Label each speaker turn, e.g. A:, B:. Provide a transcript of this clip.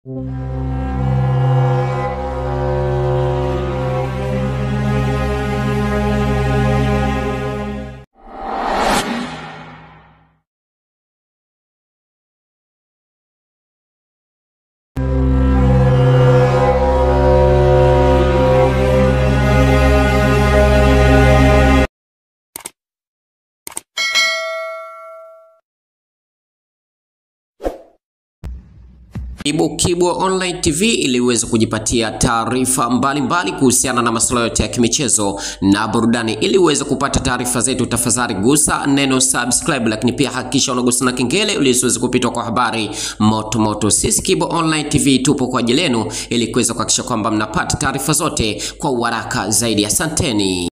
A: Kibwe Online TV ili uweze kujipatia taarifa mbalimbali kuhusiana na masuala yote ya kimichezo na burudani. Ili uweze kupata taarifa zetu, tafadhali gusa neno subscribe, lakini pia hakikisha unagusa na kengele ili usiweze kupitwa kwa habari moto. Sisi Kibwe Online TV tupo kwa ajili yenu ili kuweza kuhakikisha kwamba mnapata taarifa zote kwa haraka zaidi. Asanteni.